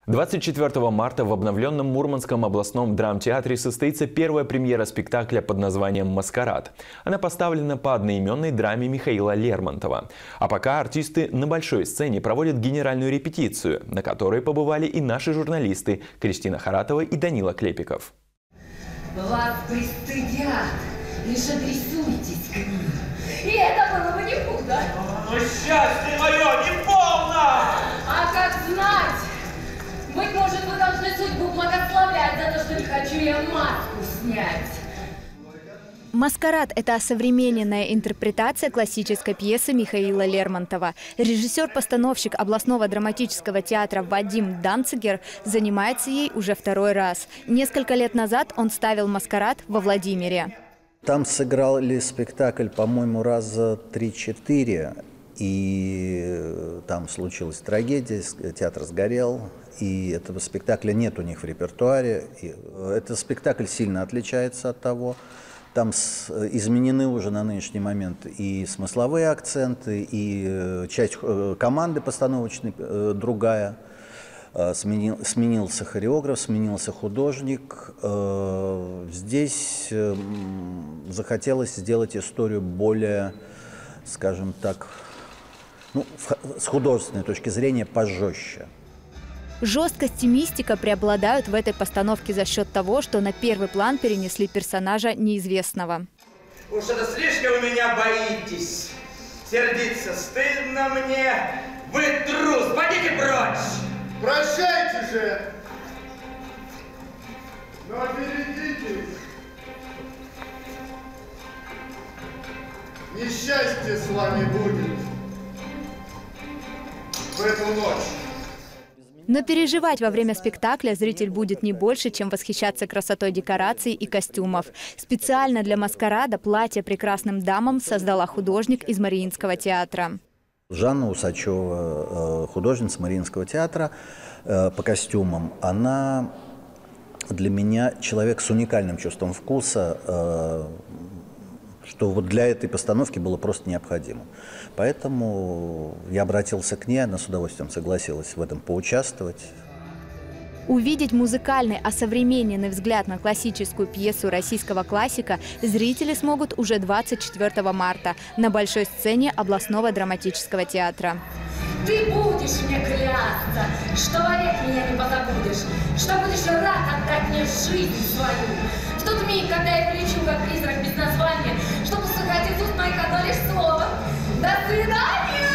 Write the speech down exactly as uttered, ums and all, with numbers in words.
двадцать четвёртого марта в обновленном Мурманском областном драмтеатре состоится первая премьера спектакля под названием «Маскарад». Она поставлена по одноименной драме Михаила Лермонтова. А пока артисты на большой сцене проводят генеральную репетицию, на которой побывали и наши журналисты Кристина Харатова и Данила Клепиков. Вас пристыдят, лишь адресуйтесь к ним. И это было бы не худо. Но счастье мое не полно! А как знать? Быть может, вы должны судьбу благословлять за то, что не хочу я маску снять. «Маскарад» – это осовремененная интерпретация классической пьесы Михаила Лермонтова. Режиссер-постановщик областного драматического театра Вадим Данцигер занимается ей уже второй раз. Несколько лет назад он ставил «Маскарад» во Владимире. Там сыграли спектакль, по-моему, раза три-четыре. И там случилась трагедия, театр сгорел, и этого спектакля нет у них в репертуаре. И этот спектакль сильно отличается от того. Там изменены уже на нынешний момент и смысловые акценты, и часть команды постановочной другая. Сменил, сменился хореограф, сменился художник. Здесь захотелось сделать историю более, скажем так, ну, с художественной точки зрения пожестче. Жесткость и мистика преобладают в этой постановке за счет того, что на первый план перенесли персонажа неизвестного. Уж это слишком вы меня боитесь. Сердиться стыдно мне. Вы трус, пойдите прочь. Прощайте же. Но берегитесь. Несчастье с вами будет в эту ночь. Но переживать во время спектакля зритель будет не больше, чем восхищаться красотой декораций и костюмов. Специально для «Маскарада» платье прекрасным дамам создала художник из Мариинского театра. Жанна Усачева, художница Мариинского театра по костюмам, она для меня человек с уникальным чувством вкуса, что вот для этой постановки было просто необходимо. Поэтому я обратился к ней, она с удовольствием согласилась в этом поучаствовать. Увидеть музыкальный, осовремененный взгляд на классическую пьесу российского классика зрители смогут уже двадцать четвёртого марта на большой сцене областного драматического театра. Ты будешь мне клясться, что вовек меня не позабудешь, что будешь рад отдать мне жизнь свою. В тот миг, когда я полечу, как призрак без названия, чтобы услыхать из уст моих одно лишь слово. До свидания!